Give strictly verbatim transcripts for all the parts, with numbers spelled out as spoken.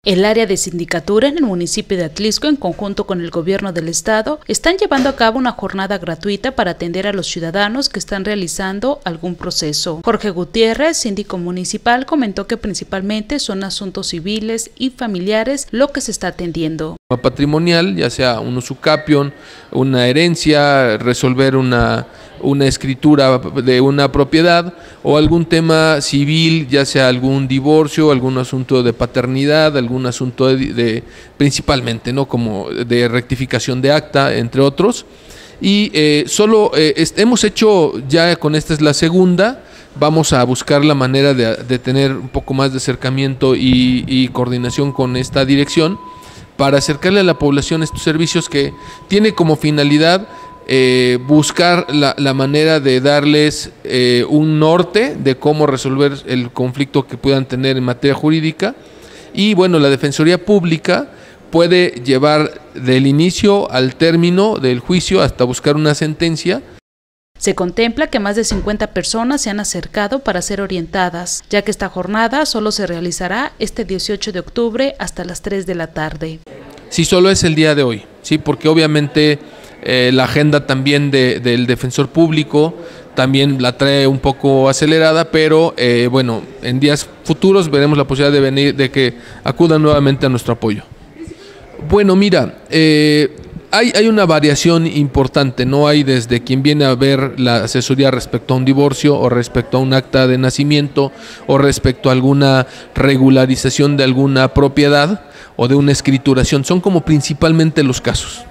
El área de sindicatura en el municipio de Atlixco, en conjunto con el gobierno del estado, están llevando a cabo una jornada gratuita para atender a los ciudadanos que están realizando algún proceso. Jorge Gutiérrez, síndico municipal, comentó que principalmente son asuntos civiles y familiares lo que se está atendiendo. Patrimonial, ya sea un usucapión, una herencia, resolver una, una escritura de una propiedad o algún tema civil, ya sea algún divorcio, algún asunto de paternidad, algún asunto de, de principalmente, ¿no? Como de rectificación de acta, entre otros. Y eh, solo eh, hemos hecho, ya con esta es la segunda, vamos a buscar la manera de, de tener un poco más de acercamiento y, y coordinación con esta dirección, para acercarle a la población estos servicios que tiene como finalidad eh, buscar la, la manera de darles eh, un norte de cómo resolver el conflicto que puedan tener en materia jurídica. Y bueno, la Defensoría Pública puede llevar del inicio al término del juicio hasta buscar una sentencia. Se contempla que más de cincuenta personas se han acercado para ser orientadas, ya que esta jornada solo se realizará este dieciocho de octubre hasta las tres de la tarde. Sí, solo es el día de hoy, sí, porque obviamente eh, la agenda también de, del defensor público también la trae un poco acelerada, pero eh, bueno, en días futuros veremos la posibilidad de venir, de que acudan nuevamente a nuestro apoyo. Bueno, mira, eh, Hay, hay una variación importante, no hay desde quien viene a ver la asesoría respecto a un divorcio o respecto a un acta de nacimiento o respecto a alguna regularización de alguna propiedad o de una escrituración, son como principalmente los casos.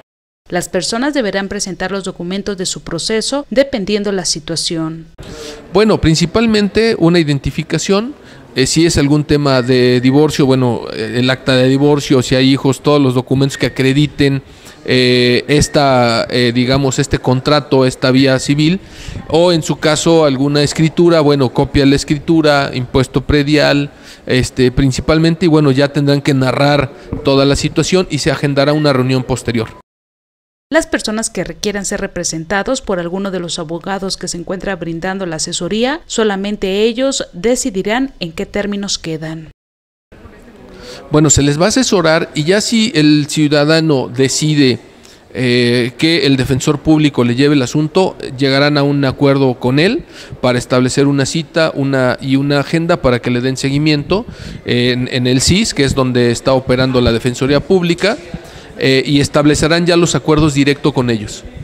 Las personas deberán presentar los documentos de su proceso dependiendo la situación. Bueno, principalmente una identificación. Eh, si es algún tema de divorcio, bueno, el acta de divorcio, si hay hijos, todos los documentos que acrediten eh, esta, eh, digamos, este contrato, esta vía civil, o en su caso alguna escritura, bueno, copia de la escritura, impuesto predial, este, principalmente, y bueno, ya tendrán que narrar toda la situación y se agendará una reunión posterior. Las personas que requieran ser representados por alguno de los abogados que se encuentra brindando la asesoría, solamente ellos decidirán en qué términos quedan. Bueno, se les va a asesorar y ya si el ciudadano decide eh, que el defensor público le lleve el asunto, llegarán a un acuerdo con él para establecer una cita una, y una agenda para que le den seguimiento en, en el C I S, que es donde está operando la Defensoría Pública. Eh, y establecerán ya los acuerdos directos con ellos.